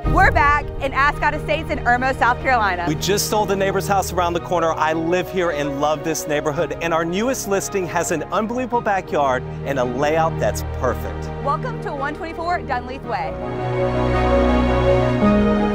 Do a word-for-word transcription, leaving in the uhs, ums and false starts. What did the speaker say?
We're back in Ascot Estates in Irmo, South Carolina. We just sold the neighbor's house around the corner. I live here and love this neighborhood. And our newest listing has an unbelievable backyard and a layout that's perfect. Welcome to one twenty-four Dunleith Way.